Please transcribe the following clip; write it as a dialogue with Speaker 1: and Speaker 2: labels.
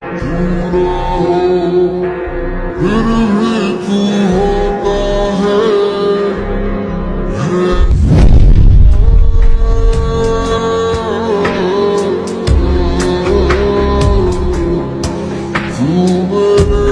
Speaker 1: पूरा हो फिर भी तू होता है तू मेरे